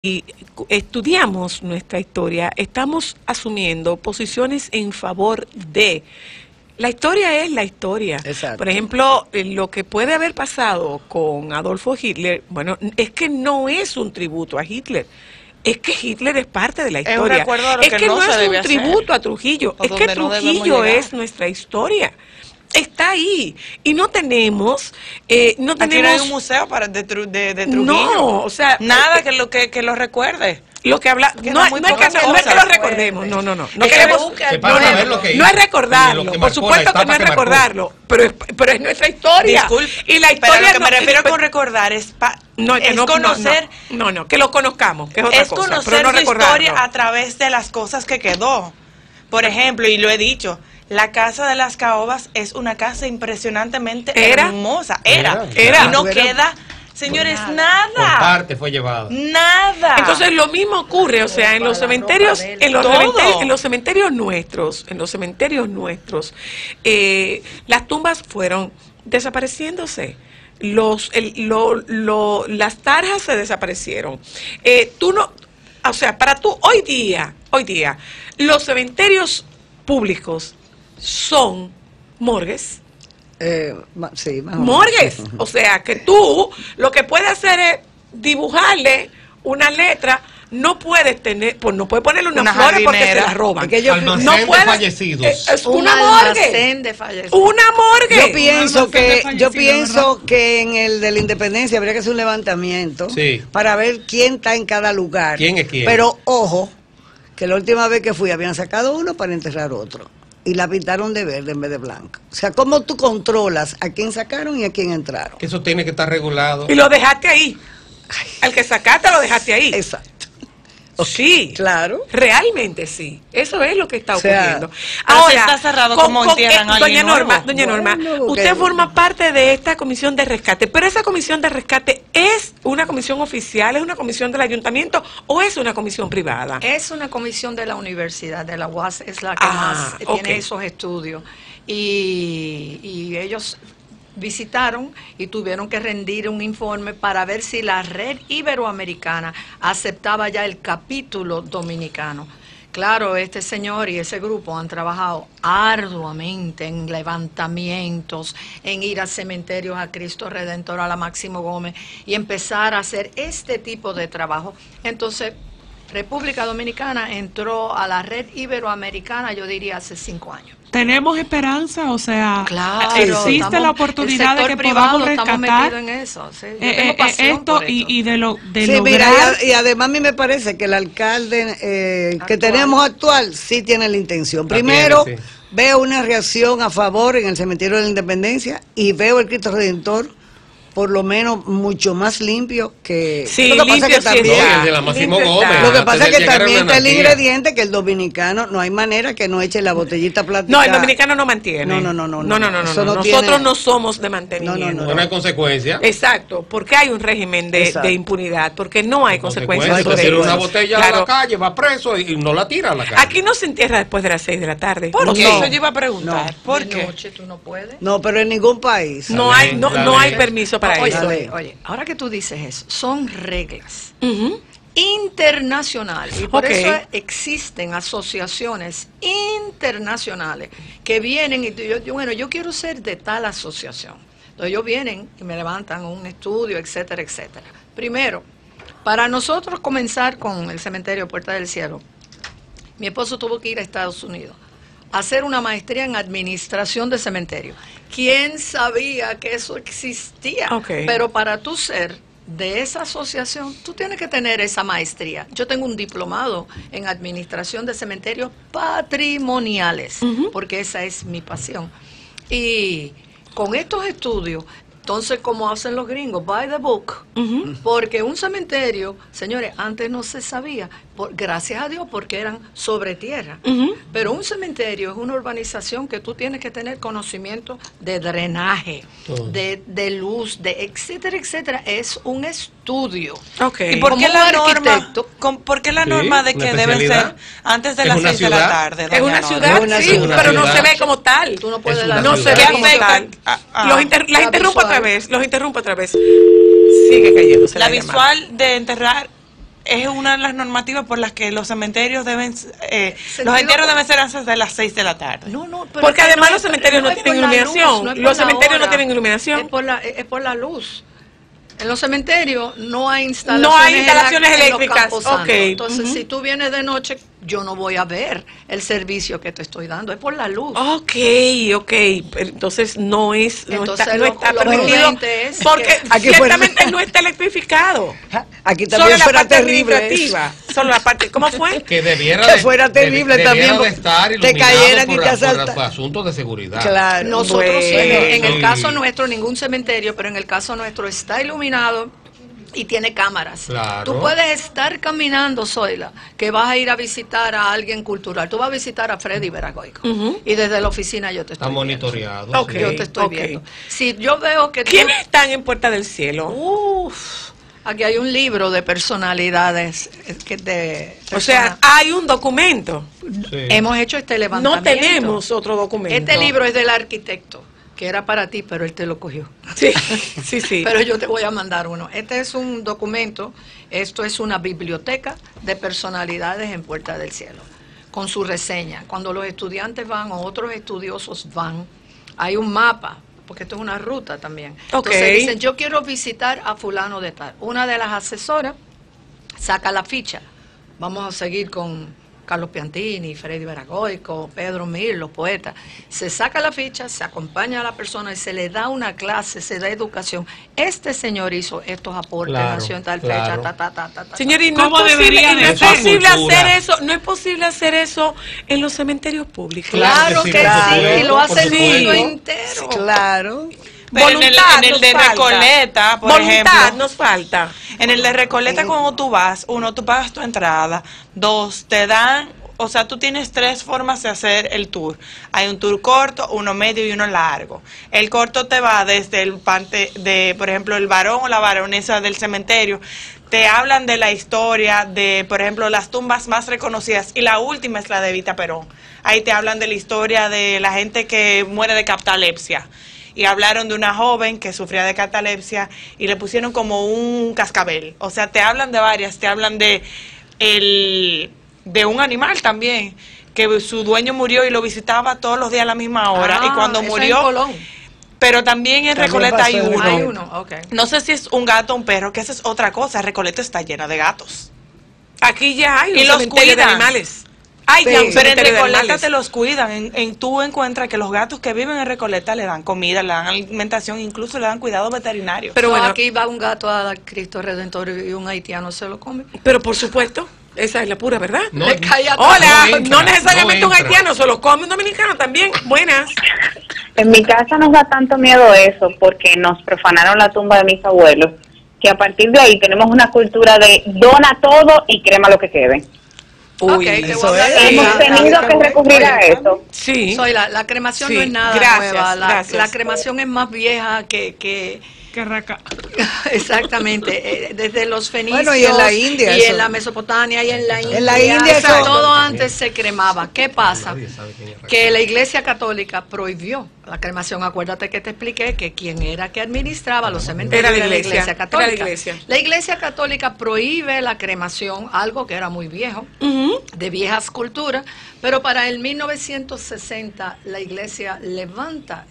estudiamos nuestra historia, estamos asumiendo posiciones en favor de... La historia es la historia. Exacto. Por ejemplo, lo que puede haber pasado con Adolfo Hitler, bueno, es que no es un tributo a Hitler. Es que Hitler es parte de la historia. Es un recuerdo de lo que no se es debe un tributo hacer, a Trujillo. o Es que donde no debemos Trujillo llegar. es nuestra historia. Está ahí. Y no tenemos... Aquí no hay un museo de Trujillo. No, o sea... Nada que lo recuerde. Lo que habla, Quedan no es muy que pocas no es que lo cosas. recordemos, no que queremos, busque el no, pueblo. ver lo que no hizo, es recordarlo, y lo que por marcó, supuesto la que no es etapa que marcó. recordarlo, pero es nuestra historia. Disculpe, Y la pero historia lo que me refiero con recordar es conocer, no, que lo conozcamos, que es otra es cosa, conocer pero no su recordarlo. historia a través de las cosas que quedó. Por ejemplo, y lo he dicho, la Casa de las Caobas es una casa impresionantemente hermosa. Era. Era. Y no Era. queda, señores, Por nada. parte fue llevado. Nada. Entonces lo mismo ocurre, o sea, en los cementerios, en los cementerios nuestros, las tumbas fueron desapareciéndose. Las tarjas se desaparecieron. O sea, hoy día, los cementerios públicos son morgues. Sí, más o menos. Morgues. O sea, que tú lo que puedes hacer es dibujarle una letra. No puedes tener, pues no puedes ponerle una flor porque se la roban. Es que yo- Almacén no de puedes, fallecidos. es Un una morgue. almacén de fallecidos. Una morgue. Yo pienso que en el de la Independencia habría que hacer un levantamiento Sí. para ver quién está en cada lugar. ¿Quién es quién? Pero ojo, que la última vez que fui habían sacado uno para enterrar otro. Y la pintaron de verde en vez de blanco. O sea, ¿cómo tú controlas a quién sacaron y a quién entraron? Que eso tiene que estar regulado. Y lo dejaste ahí. Al que sacaste lo dejaste ahí. Exacto. Sí. Claro. Realmente sí. Eso es lo que está O sea, ocurriendo. pero si está cerrado, ¿cómo entierran a alguien Doña Norma, Bueno, usted porque- forma parte de esta comisión de rescate, pero esa comisión de rescate ¿es una comisión oficial, es una comisión del ayuntamiento o es una comisión privada? Es una comisión de la universidad, de la UAS, es la que más ok. tiene esos estudios. Y ellos visitaron y tuvieron que rendir un informe para ver si la red iberoamericana aceptaba ya el capítulo dominicano. Claro, este señor y ese grupo han trabajado arduamente en levantamientos, en ir a cementerios, a Cristo Redentor, a la Máximo Gómez y empezar a hacer este tipo de trabajo. Entonces, República Dominicana entró a la red iberoamericana, yo diría, hace 5 años. Tenemos esperanza, o sea, Claro, existe la oportunidad de que podamos rescatar estamos metidos en eso. Sí, yo tengo pasión esto por y de Sí, lograr. mira, y además a mí me parece que el alcalde que Actual. tenemos actual sí tiene la intención. La Primero, tiene, sí. veo una reacción a favor en el Cementerio de la Independencia y veo el Cristo Redentor por lo menos mucho más limpio que... Sí, lo que pasa limpio que sí también... está. No, y el de la Máximo Limpio Gómez. está. Lo que antes pasa de es que llegar a también está el Manatí. ingrediente que el dominicano, no hay manera que no eche la botellita plástica. No, el dominicano no mantiene. No. Eso no Nosotros tiene- no somos de mantenimiento. No hay consecuencia. Exacto, porque hay un régimen Exacto. de impunidad, porque no hay consecuencias Usted sobre tira eso. una botella a Claro. la calle, va preso y no la tira a la calle. Aquí no se entierra después de las 6 de la tarde. ¿Por No qué? sé. Eso yo iba a preguntar. ¿Por De qué? noche tú no puedes. No, pero en ningún país. No La hay, ley, no, la no hay ley. permiso para Oye, eso. oye, ahora que tú dices eso, son reglas Ujú. internacionales y por Ok. eso existen asociaciones internacionales que vienen y yo quiero ser de tal asociación. Entonces ellos vienen y me levantan un estudio, etcétera, etcétera. Primero, para nosotros comenzar con el cementerio Puerta del Cielo, mi esposo tuvo que ir a Estados Unidos a hacer una maestría en administración de cementerio. ¿Quién sabía que eso existía? Ok. Pero para tú ser de esa asociación, tú tienes que tener esa maestría. Yo tengo un diplomado en administración de cementerios patrimoniales, porque esa es mi pasión. Y con estos estudios, entonces, como hacen los gringos, by the book, porque un cementerio, señores, antes no se sabía, gracias a Dios, porque eran sobre tierra. Pero un cementerio es una urbanización que tú tienes que tener conocimiento de drenaje, de luz, de etcétera, etcétera. Es un estudio. Ok. ¿Y por qué Como la un norma, arquitecto. por qué la Sí, norma de una que deben ser especialidad. antes de Es las una 6 de la ciudad. tarde? Es doña una Norma? ciudad, Es una sí, ciudad. pero no ciudad. se ve como tal. Tú no puedes Es dar una No ciudad. se ve ¿Qué como afecta? tal. La La interrumpo visual. otra vez, los interrumpo otra vez. Sigue cayéndose La llamada. visual de enterrar es una de las normativas por las que los cementerios deben los entierros deben ser antes de las 6 de la tarde. No, pero Porque además no los cementerios no tienen iluminación. Los cementerios no tienen iluminación. Es por la luz. En los cementerios no hay instalaciones eléctricas. En los camposantos. Okay. Entonces, si tú vienes de noche, yo no voy a ver el servicio que te estoy dando. Es por la luz. Ok. Entonces no está permitido. Es porque ciertamente no está electrificado. Aquí también solo fuera la parte terrible. administrativa. Solo la parte. ¿Cómo fue? Que debiera que fuera terrible también. De estar te cayeran y por asuntos de seguridad. Claro. Nosotros en el Sí. caso nuestro, ningún cementerio, pero en el caso nuestro está iluminado y tiene cámaras. Claro. Tú puedes estar caminando, Zoila, que vas a ir a visitar a alguien cultural. Tú vas a visitar a Freddy Veragoico. Y desde la oficina yo te estoy Está monitoreado. Ok. Yo te estoy viendo. Si yo veo que ¿Quiénes están en Puerta del Cielo? aquí hay un libro de personalidades O sea, hay un documento. Sí. hemos hecho este levantamiento. No tenemos otro documento. Este libro es del arquitecto, que era para ti, pero él te lo cogió. Sí. Pero yo te voy a mandar uno. Este es un documento, esto es una biblioteca de personalidades en Puerta del Cielo, con su reseña. Cuando los estudiantes van o otros estudiosos van, hay un mapa, porque esto es una ruta también. Entonces dicen, yo quiero visitar a fulano de tal. Una de las asesoras saca la ficha. Vamos a seguir con Carlos Piantini, Freddy Veragoico, Pedro Mir, los poetas. Se saca la ficha, se acompaña a la persona y se le da una clase, se da educación. Este señor hizo estos aportes, nació en tal fecha, Señor, y no es posible hacer eso en los cementerios públicos. Claro que sí, y lo hace el mundo entero. Claro. Pero en el de Recoleta, por ejemplo, nos falta. En el de Recoleta, cuando tú vas, uno, tú pagas tu entrada, dos, te dan, o sea, tú tienes 3 formas de hacer el tour. Hay un tour corto, uno medio y uno largo. El corto te va desde el parte de, por ejemplo, el varón o la varonesa del cementerio. Te hablan de la historia de, por ejemplo, las tumbas más reconocidas. Y la última es la de Evita Perón. Ahí te hablan de la historia de la gente que muere de catalepsia. Y hablaron de una joven que sufría de catalepsia y le pusieron como un cascabel. O sea, te hablan de varias, te hablan de un animal también, que su dueño murió y lo visitaba todos los días a la misma hora. Y cuando murió, en Colón. Pero también en Recoleta hay uno. Hay uno, okay. No sé si es un gato o un perro, que esa es otra cosa. Recoleta está llena de gatos. Aquí ya hay y los cuidan de animales. Ay, sí, ya, pero en Recoleta te los cuidan. Tú encuentras que los gatos que viven en Recoleta le dan comida, le dan alimentación, incluso le dan cuidado veterinario. Pero bueno, aquí va un gato a Cristo Redentor y un haitiano se lo come. Pero por supuesto, esa es la pura verdad. No, hola, no necesariamente un haitiano, se lo come un dominicano también. Buenas. En mi casa nos da tanto miedo eso porque nos profanaron la tumba de mis abuelos, que a partir de ahí tenemos una cultura de dona todo y crema lo que quede. Uy, eso es. Hemos tenido que recurrir a eso. Sí. La cremación no es nada nueva. La cremación es más vieja que exactamente, desde los fenicios, bueno, y en la India, y en la Mesopotamia, y en la India todo antes se cremaba. ¿Qué pasa? Que la Iglesia Católica prohibió la cremación. Acuérdate que te expliqué que quien era que administraba los cementerios era la Iglesia Católica. La Iglesia Católica prohíbe la cremación, algo que era muy viejo, de viejas culturas, pero para el 1960 la Iglesia levanta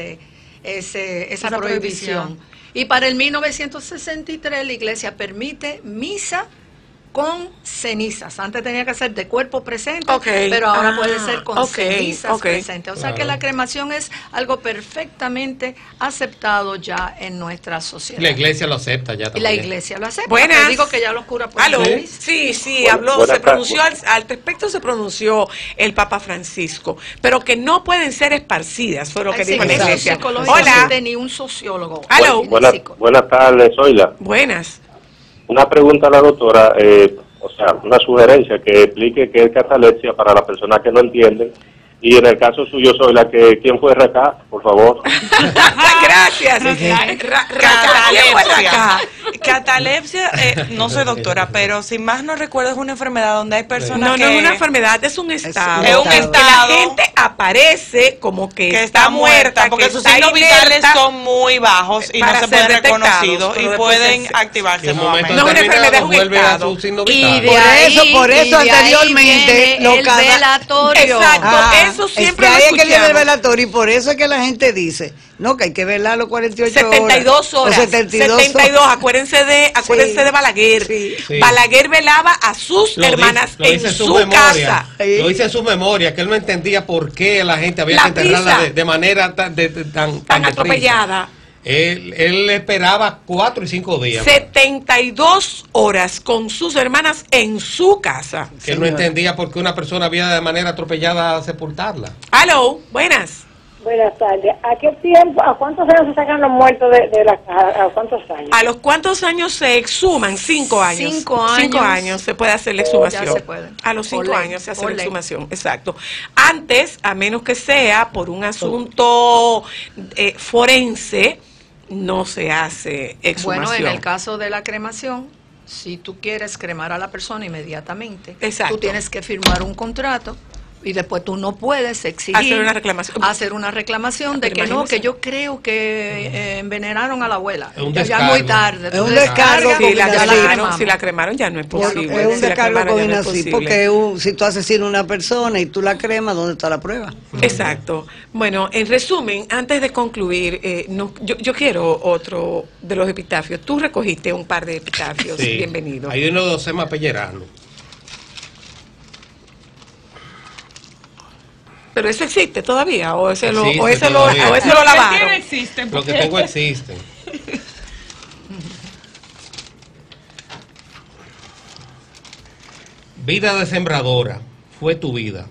esa prohibición. Y para el 1963 la Iglesia permite misa con cenizas. Antes tenía que ser de cuerpo presente, pero ahora puede ser con cenizas presentes. O sea que la cremación es algo perfectamente aceptado ya en nuestra sociedad. La Iglesia lo acepta ya también. La Iglesia lo acepta. Buenas. Te digo que ya los curas pueden Sí, habló, se pronunció al respecto, se pronunció el Papa Francisco, pero que no pueden ser esparcidas, fue lo que dijo la Iglesia. Hola. Ni un sociólogo. Buenas tardes, Zoila. Buenas. Una pregunta a la doctora, o sea, una sugerencia que explique qué es catalepsia para las personas que no entienden Y en el caso suyo, soy la que, ¿quién fue Racá? Por favor. Gracias. Catalepsia, no soy doctora, pero si más no recuerdo es una enfermedad donde hay personas no es una enfermedad, es un estado. Es un estado. La gente aparece como que está muerta, porque que sus está signos vitales inerta, son muy bajos y no para se ser pueden reconocidos detectados, y pero pueden después activarse En un momento nuevamente. No, una enfermedad es un vuelve a estado. su signo Y vital. de Por eso ahí anteriormente viene lo el cada- velatorio. Exacto, eso siempre es que lo ahí es que viene el escuchamos. velatorio y por eso es que la gente dice, no, que hay que velar los 48 72 horas. O 72 72, acuérdense de Balaguer. Sí. Sí. Balaguer velaba a sus hermanas lo dice en su su memoria. casa. Lo dice en su memoria, que él no entendía por qué la gente había La que enterrarla prisa. de manera tan Tan deprisa. atropellada. Él esperaba 4 y 5 días. 72 horas con sus hermanas en su casa. Que él no entendía por qué una persona había de manera atropellada a sepultarla. Aló, buenas. Buenas tardes. ¿A qué tiempo, a cuántos años se sacan los muertos de la casa? ¿A cuántos años? ¿A los cuántos años se exhuman? 5 años. 5 años. 5 años se puede hacer la exhumación. Ya se puede. A los 5 Por ley, años se hace por la ley. exhumación, exacto. Antes, a menos que sea por un asunto forense, no se hace exhumación. Bueno, en el caso de la cremación, si tú quieres cremar a la persona inmediatamente, Exacto. tú tienes que firmar un contrato y después tú no puedes exigir Hacer una reclamación. de que no, Imagínese. que yo creo que envenenaron a la abuela. Es un Ya descargo. muy tarde. Es tú un descargas, descargo Si la, ya cremaron, si la cremamos. cremaron ya no es Porque posible. es un Si la descargo cremaron ya no es así, posible. porque si tú asesinas a una persona y tú la cremas, ¿dónde está la prueba? Exacto. Bueno, en resumen, antes de concluir, yo quiero otro de los epitafios. Tú recogiste un par de epitafios. Sí. Bienvenido. Hay uno de Osema Pellerano. ¿Pero ese existe todavía? ¿O ese Existe o ese todavía. lo Lo que lavaron? tiene existen. Lo que porque- tengo existen. Vida de sembradora, fue tu vida.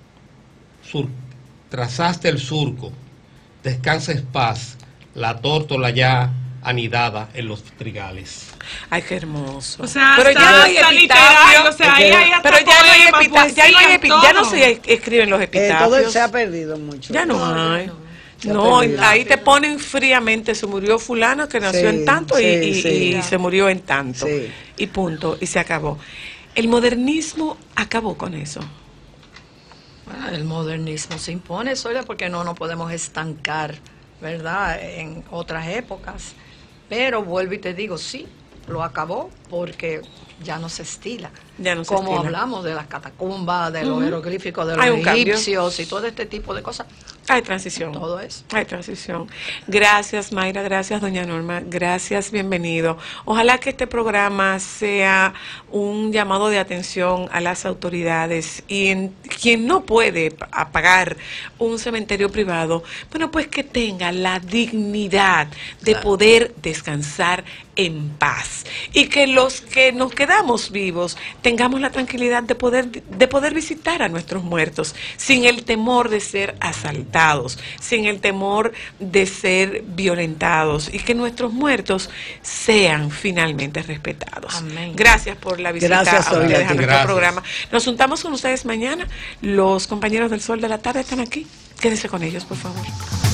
Trazaste el surco, descanses paz, la tórtola ya anidada en los trigales. Ay, qué hermoso. O sea, pero ya no hay hasta epitafio. literario, o sea, ahí hay hasta Pero ya no hay poemas, epitafio. poesía, Ya no todo. se escriben los Todo epitafios. se ha perdido mucho. Ya no hay. Se ha No, perdido. ahí te ponen fríamente, se murió fulano que nació Sí, en tanto sí, y sí. se murió en tanto. Sí. Y punto, y se acabó. El modernismo acabó con eso. El modernismo se impone, Soria, porque no nos podemos estancar, ¿verdad?, en otras épocas. Pero vuelvo y te digo, sí, lo acabó porque ya no se estila. Ya no se Como estila. hablamos de las catacumbas, de los jeroglíficos, de Hay los un cambio. egipcios y todo este tipo de cosas. Hay transición. Todo eso. Hay transición. Gracias, Mayra. Gracias, doña Norma. Gracias, bienvenido. Ojalá que este programa sea un llamado de atención a las autoridades y en quien no puede pagar un cementerio privado, bueno, pues que tenga la dignidad de poder descansar en paz y que los que nos quedamos vivos tengamos la tranquilidad de poder visitar a nuestros muertos sin el temor de ser asaltados, sin el temor de ser violentados y que nuestros muertos sean finalmente respetados. Amén. Gracias por la visita Gracias, a Olga. ustedes a nuestro Gracias. programa. Nos juntamos con ustedes mañana. Los compañeros del Sol de la Tarde están aquí. Quédense con ellos, por favor.